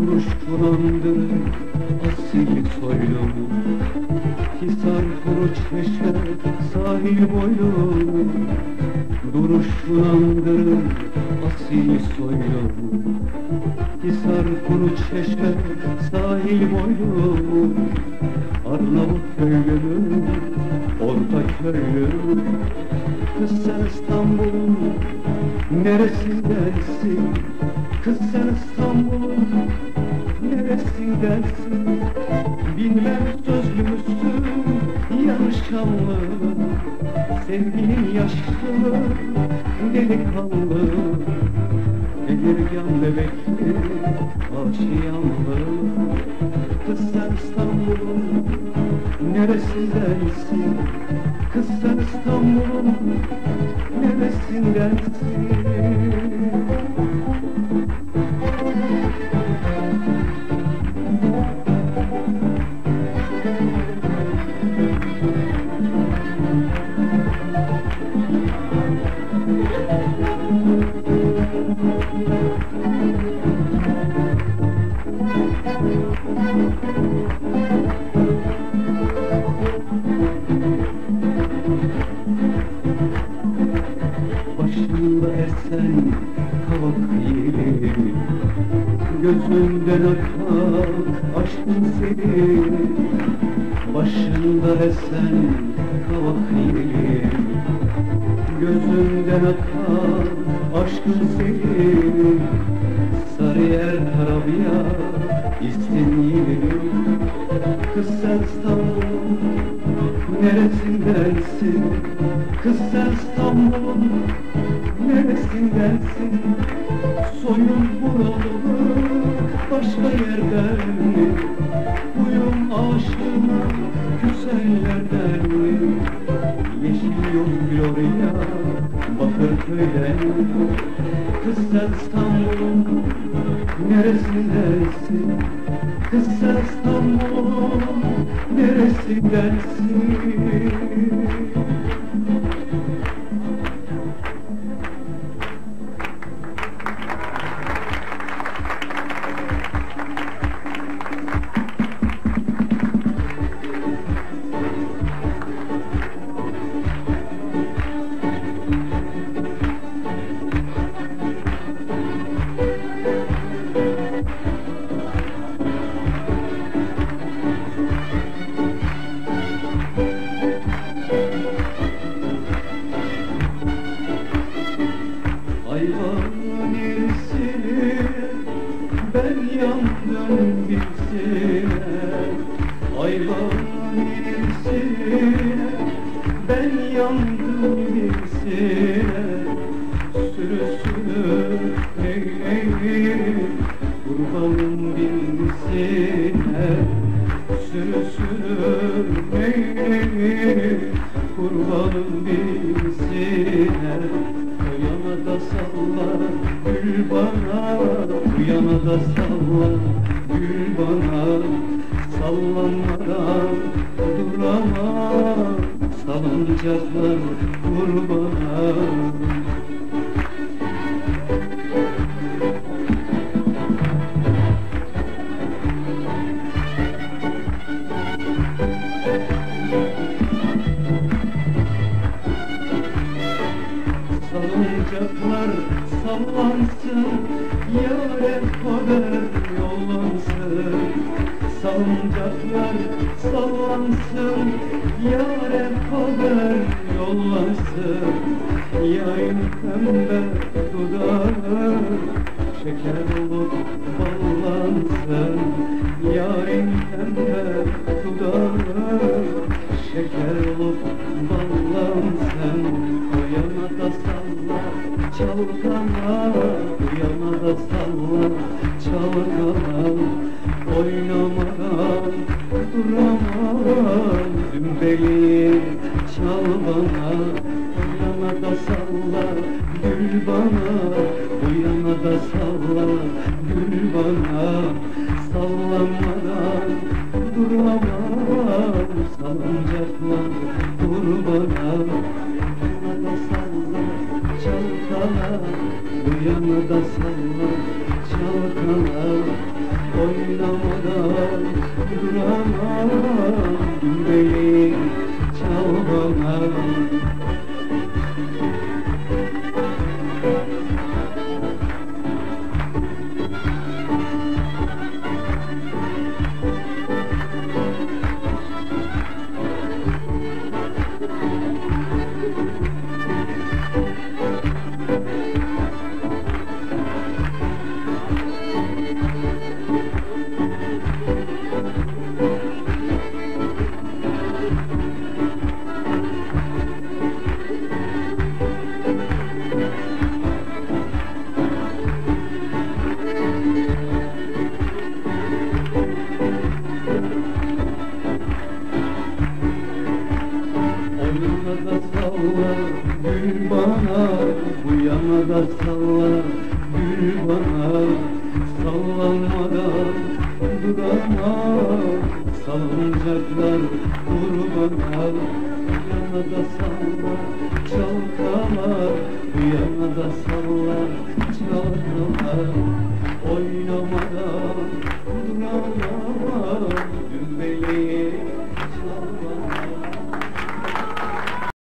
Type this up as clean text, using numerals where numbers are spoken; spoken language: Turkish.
Buruşturandır asil soylumu, Hisar kuru çeşme sahil boylumu. Duruşturandır asil soylumu, Hisar kuru çeşme sahil boylumu. Arnavut köylüm, orta köylüm, kız sen İstanbul'un neresindensin? Kız sen İstanbul'un neresindensin? Bilmem sözlü müsün, yanışkanlı, sevginin yaşlı, delikanlı, belirgan bebekli, aşiyanlı. Kız sen İstanbul'un neresindensin? Kız sen İstanbul'un neresindensin? Başında esen kavak yeli, gözünden akar aşkın senin. Başında esen kavak yeli, gözünden akar aşkın senin. Sarıyer Tarabya İstinye'nin. Kız sen İstanbul'un neresindensin? Kız sen İstanbul'un neresindensin? Soyun buralı başka yerden mi? Huyum aşkına güzellerden mi? Yeşil yol Gloria Bakırköy'den. Kız sen İstanbul'un neresindensin? Kız sen İstanbul'un neresindensin? Ayvan irsine ben yandım bilsine. Ayvan irsine ben yandım bilsine. Sürüsünü ey kurbanım bilsine. Sürüsünü ey kurbanım bilsine. Yana da salla gül bana, bu yana da salla gül bana. Sallanmadan duramam, salıncaklar vur bana. Salıncaklar sallansın, yâre haber yollansın. Salıncaklar sallansın, yâre haber yollansın. Yayın pembe dudağı şeker olup ballansın. Yayın pembe dudağı şeker olup ballansın. O yana da salla çalkala, bu yana da salla çalkala. Oynamadan duramam, dümbeli çal bana. O yana da salla gül bana, bu yana da salla gül bana. Sallanmadan duramam, salıncaklar vur bana. Yana da salla çalkala, bu yana da salla çalkala. O oynamadan duramam. Gümbeli çal bana. Salla gül bana, bu yana da salla gül bana. Sallanmadan duramam, salıncaklar kurbana. Bu yana da salla çalkala, bu yana da salla çalkala. Oy